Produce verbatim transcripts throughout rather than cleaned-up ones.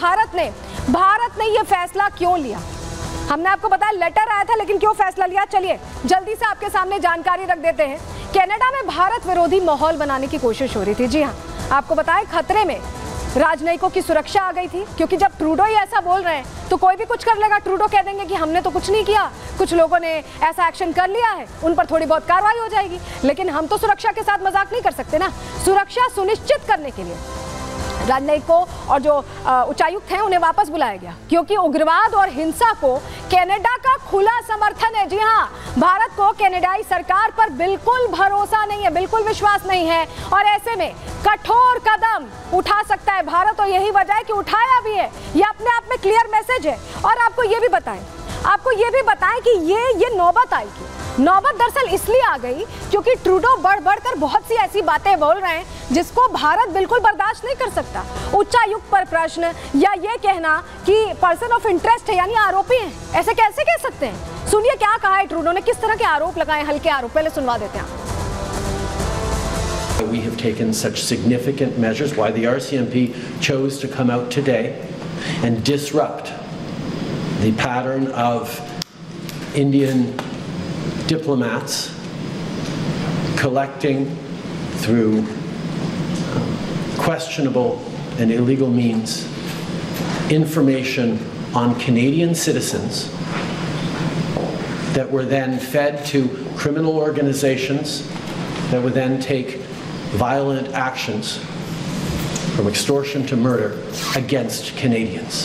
भारत ने भारत ने ये फैसला क्यों लिया? हमने आपको बताया लेटर आया था, लेकिन क्यों फैसला लिया, चलिए जल्दी से आपके सामने जानकारी रख देते हैं। कनाडा में भारत विरोधी माहौल बनाने की कोशिश हो रही थी। जी हाँ, आपको बताएं खतरे में राजनयिकों की सुरक्षा आ गई थी, क्योंकि जब ट्रूडो ही ऐसा बोल रहे हैं तो कोई भी कुछ कर लेगा। ट्रूडो कह देंगे कि हमने तो कुछ नहीं किया, कुछ लोगों ने ऐसा एक्शन कर लिया है, उन पर थोड़ी बहुत कार्रवाई हो जाएगी। लेकिन हम तो सुरक्षा के साथ मजाक नहीं कर सकते ना। सुरक्षा सुनिश्चित करने के लिए राजनयिकों और जो उच्चायुक्त हैं उन्हें वापस बुलाया गया, क्योंकि उग्रवाद और हिंसा को कनाडा का खुला समर्थन है। जी हाँ, भारत को कनाडाई सरकार पर बिल्कुल भरोसा नहीं है, बिल्कुल विश्वास नहीं है, और ऐसे में कठोर कदम उठा सकता है भारत, और यही वजह है कि उठाया भी है। ये अपने आप में क्लियर मैसेज है। और आपको ये भी बताएं आपको ये भी बताएं कि ये ये नौबत आएगी। नौबत दरअसल इसलिए आ गई क्योंकि ट्रूडो बढ़ बढ़कर बहुत सी ऐसी बातें बोल रहे हैं जिसको भारत बिल्कुल बर्दाश्त नहीं कर सकता। उच्चायुक्त पर प्रश्न, या ये कहना कि पर्सन ऑफ इंटरेस्ट है, यानी आरोपी हैं, ऐसे कैसे कह सकते हैं? सुनिए क्या कहा है ट्रूडो ने, किस तरह के आरोप लगाए, हल्के आरोप, पहले सुनवा देते हैं। We have taken such significant measures, why the R C M P chose to come out today and disrupt the pattern of Indian diplomats collecting through questionable and illegal means information on Canadian citizens that were then fed to criminal organizations that would then take violent actions from extortion to murder against Canadians.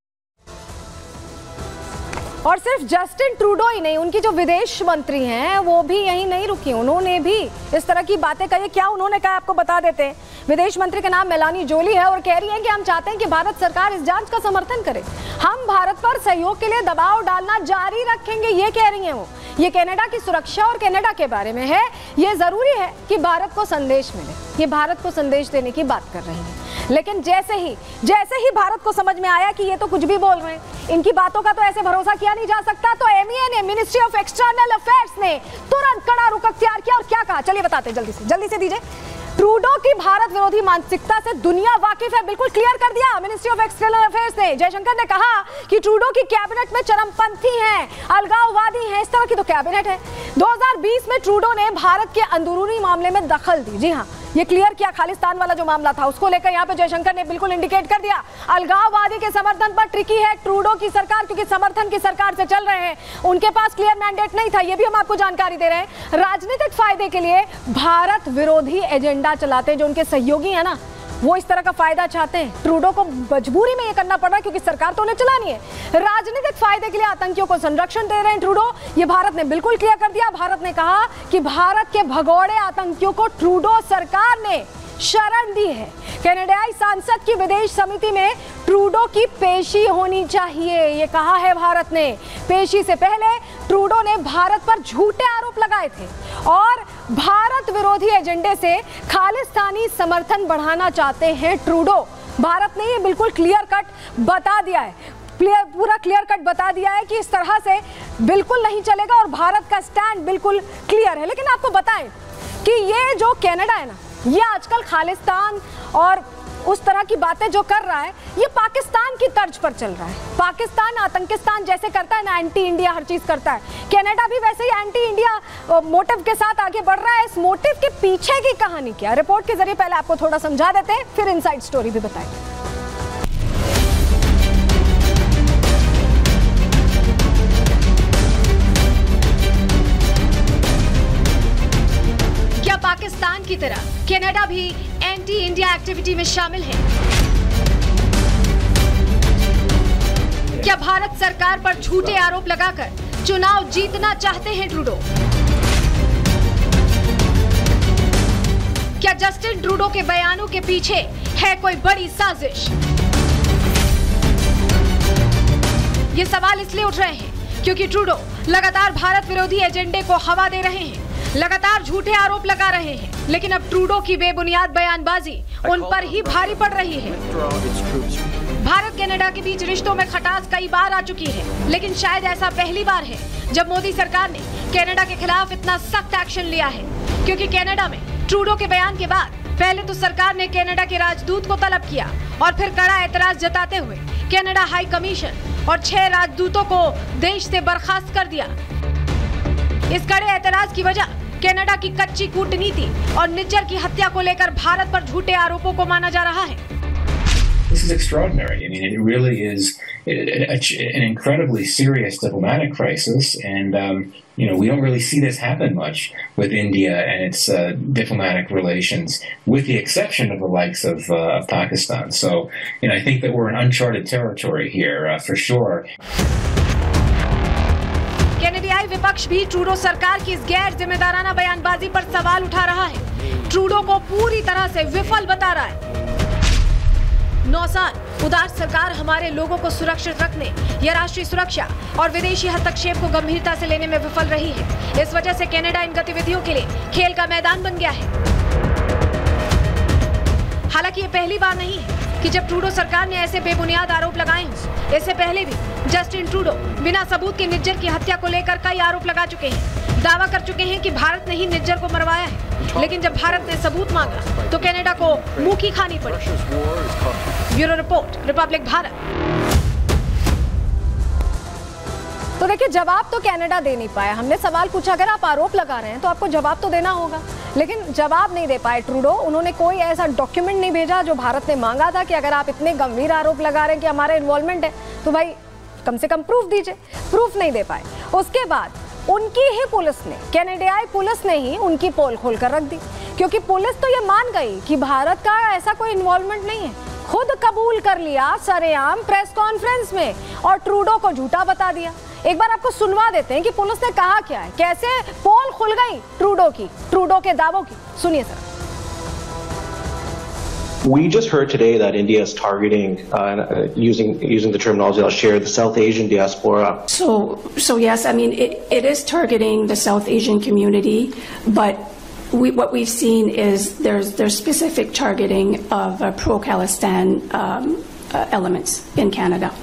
और सिर्फ Justin Trudeau ही नहीं, उनकी जो विदेश मंत्री हैं वो भी यहीं नहीं रुकी, उन्होंने भी इस तरह की बातें कही। क्या उन्होंने कहा आपको बता देते हैं। विदेश मंत्री का नाम मेलानी जोली है और कह रही हैं कि हम चाहते हैं कि भारत सरकार इस जांच का समर्थन करे, हम भारत पर सहयोग के लिए दबाव डालना जारी रखेंगे, ये कह रही हैं वो। ये कनाडा की सुरक्षा और कनाडा के बारे में है। ये जरूरी है कि भारत को संदेश मिले, ये भारत को संदेश देने की बात कर रही है। लेकिन जैसे ही जैसे ही भारत को समझ में आया कि ये तो कुछ भी बोल रहे हैं, इनकी बातों का तो ऐसे भरोसा किया नहीं जा सकता, तो एम ई ए ने, मिनिस्ट्री ऑफ एक्सटर्नल अफेयर्स ने तुरंत कड़ा रुख अख्तियार किया। और क्या कहा, चलिए बताते हैं, जल्दी से जल्दी से दीजिए। ट्रूडो की भारत विरोधी मानसिकता से दुनिया वाकिफ है, बिल्कुल क्लियर कर दिया मिनिस्ट्री ऑफ एक्सटर्नल अफेयर्स ने। जयशंकर ने कहा कि ट्रूडो की कैबिनेट में चरमपंथी हैं, अलगाववादी हैं, इस तरह की तो कैबिनेट है। दो हज़ार बीस में ट्रूडो ने भारत के अंदरूनी मामले में दखल दी। जी हाँ, ये क्लियर किया, खालिस्तान वाला जो मामला था उसको लेकर यहाँ पे जयशंकर ने बिल्कुल इंडिकेट कर दिया। अलगाववादी के समर्थन पर ट्रिकी है ट्रूडो की सरकार, क्योंकि समर्थन की सरकार से चल रहे हैं, उनके पास क्लियर मैंडेट नहीं था, ये भी हम आपको जानकारी दे रहे हैं। राजनीतिक फायदे के लिए भारत विरोधी एजेंडा चलाते हैं, जो उनके सहयोगी है ना, वो इस तरह का फायदा चाहते हैं। ट्रूडो को मजबूरी में ये करना पड़ रहा है, क्योंकि सरकार तो उन्हें चलानी है। राजनीतिक फायदे के लिए आतंकियों को संरक्षण दे रहे हैं ट्रूडो, ये भारत ने बिल्कुल क्लियर कर दिया। भारत ने कहा कि भारत के भगोड़े आतंकियों को ट्रूडो सरकार ने शरण दी है। कनाडाई सांसद की विदेश समिति में ट्रूडो की पेशी होनी चाहिए, ये कहा है भारत ने। पेशी से पहले ट्रूडो ने भारत पर झूठे आरोप लगाए थे और भारत विरोधी एजेंडे से खालिस्तानी समर्थन बढ़ाना चाहते हैं ट्रूडो। भारत ने ये बिल्कुल क्लियर कट बता दिया है, पूरा क्लियर कट बता दिया है कि इस तरह से बिल्कुल नहीं चलेगा, और भारत का स्टैंड बिल्कुल क्लियर है। लेकिन आपको बताएं कि ये जो कनाडा है ना, ये आजकल खालिस्तान और उस तरह की बातें जो कर रहा है, ये पाकिस्तान की तर्ज पर चल रहा है। पाकिस्तान आतंकिस्तान जैसे करता है ना, एंटी इंडिया हर चीज करता है, कनाडा भी वैसे ही एंटी इंडिया मोटिव के साथ आगे बढ़ रहा है। इस मोटिव के पीछे की कहानी क्या, रिपोर्ट के जरिए पहले आपको थोड़ा समझा देते हैं, फिर इनसाइड स्टोरी भी बताएंगे। पाकिस्तान की तरह कनाडा भी एंटी इंडिया एक्टिविटी में शामिल है। क्या भारत सरकार पर झूठे आरोप लगाकर चुनाव जीतना चाहते हैं ट्रूडो? क्या जस्टिन ट्रूडो के बयानों के पीछे है कोई बड़ी साजिश? ये सवाल इसलिए उठ रहे हैं क्योंकि ट्रूडो लगातार भारत विरोधी एजेंडे को हवा दे रहे हैं, लगातार झूठे आरोप लगा रहे हैं। लेकिन अब ट्रूडो की बेबुनियाद बयानबाजी उन पर ही भारी पड़ रही है। भारत कनाडा के बीच रिश्तों में खटास कई बार आ चुकी है, लेकिन शायद ऐसा पहली बार है जब मोदी सरकार ने कनाडा के खिलाफ इतना सख्त एक्शन लिया है, क्योंकि कनाडा में ट्रूडो के बयान के बाद पहले तो सरकार ने कनाडा के राजदूत को तलब किया और फिर कड़ा एतराज जताते हुए कनाडा हाई कमीशन और छह राजदूतों को देश से बर्खास्त कर दिया। इस कड़े एतराज की वजह कनाडा की कच्ची कूटनीति और निज्जर की हत्या को लेकर भारत पर झूठे आरोपों को माना जा रहा है। This is extraordinary. I mean, it really is an incredibly serious diplomatic crisis, and um, you know, we don't really see this happen much with India and its uh, diplomatic relations, with the exception of the likes of, uh, of Pakistan. So, you know, I think that we're in uncharted territory here uh, for sure. कनाडियाई विपक्ष भी Trudeau सरकार की इस गैर जिम्मेदाराना बयानबाजी पर सवाल उठा रहा है। ट्रूडो को पूरी तरह से विफल बता रहा है। नौ साल उदार सरकार हमारे लोगों को सुरक्षित रखने या राष्ट्रीय सुरक्षा और विदेशी हस्तक्षेप को गंभीरता से लेने में विफल रही है। इस वजह से कनाडा इन गतिविधियों के लिए खेल का मैदान बन गया है। हालांकि ये पहली बार नहीं है कि जब ट्रूडो सरकार ने ऐसे बेबुनियाद आरोप लगाए हों। इससे पहले भी जस्टिन ट्रूडो बिना सबूत के निज्जर की हत्या को लेकर कई आरोप लगा चुके हैं। दावा कर चुके हैं कि भारत ने ही निज्जर को मरवाया है, लेकिन जब भारत ने सबूत मांगा तो कनाडा को मुंह की खानी पड़ी। Bureau report, Republic Bharat. तो देखिए, जवाब तो कनाडा दे नहीं पाया। हमने सवाल पूछा, अगर आप आरोप लगा रहे हैं तो आपको जवाब तो देना होगा, लेकिन जवाब नहीं दे पाए ट्रूडो। उन्होंने कोई ऐसा डॉक्यूमेंट नहीं भेजा जो भारत ने मांगा था कि अगर आप इतने गंभीर आरोप लगा रहे हैं कि हमारा इन्वॉल्वमेंट है तो भाई कम से कम प्रूफ दीजिए। प्रूफ नहीं दे पाए। उसके बाद उनकी ही पुलिस ने, कनाडियाई पुलिस ने ही उनकी पोल खोल कर रख दी, क्योंकि पुलिस तो ये मान गई कि भारत का ऐसा कोई इन्वॉल्वमेंट नहीं है। खुद कबूल कर लिया सरेआम प्रेस कॉन्फ्रेंस में और ट्रूडो को झूठा बता दिया। एक बार आपको सुनवा देते हैं कि पुलिस ने कहा क्या है, कैसे पोल खुल गई ट्रूडो की, ट्रूडो के दावों की। सुनिए sir. We just heard today that India is targeting, uh, using using the terminology I'll share, the South Asian diaspora. So, so yes, I mean it, it is targeting the South Asian community, but we, what we've seen is there's there's specific targeting of uh, pro-Khalistan um, uh, elements in Canada.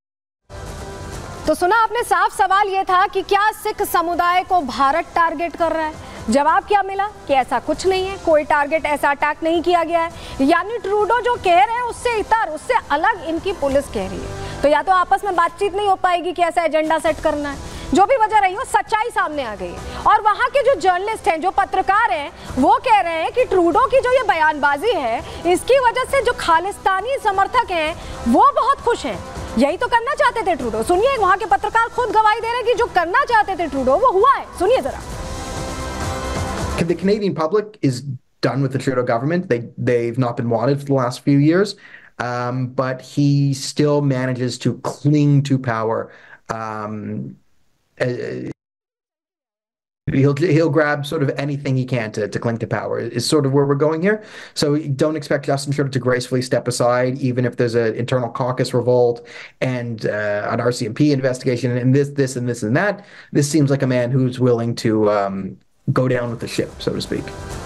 तो सुना आपने, साफ सवाल ये था कि क्या सिख समुदाय को भारत टारगेट कर रहा है। जवाब क्या मिला कि ऐसा कुछ नहीं है, कोई टारगेट, ऐसा अटैक नहीं किया गया है। यानी ट्रूडो जो कह रहे हैं उससे इतर, उससे अलग इनकी पुलिस कह रही है। तो या तो आपस में बातचीत नहीं हो पाएगी कि ऐसा एजेंडा सेट करना है। जो भी वजह रही हो, सच्चाई सामने आ गई है। और वहां के जो जर्नलिस्ट हैं, जो पत्रकार हैं, वो कह रहे हैं कि ट्रूडो की जो ये बयानबाजी है, इसकी वजह से जो खालिस्तानी समर्थक हैं वो बहुत खुश हैं। यही तो करना चाहते थे ट्रूडो। सुनिए, वहां के पत्रकार खुद गवाही दे रहे हैं कि जो करना चाहते थे ट्रूडो वो हुआ है। सुनिए जरा। The Canadian public is done with the Trudeau government. They they've not been wanted for the last few years, um, but he still manages to cling to power. Um, uh, He'll he'll grab sort of anything he can to, to cling to power is sort of where we're going here. So don't expect Justin Trudeau to gracefully step aside, even if there's an internal caucus revolt and uh, an R C M P investigation and this, this, and this and that. This seems like a man who's willing to um, go down with the ship, so to speak.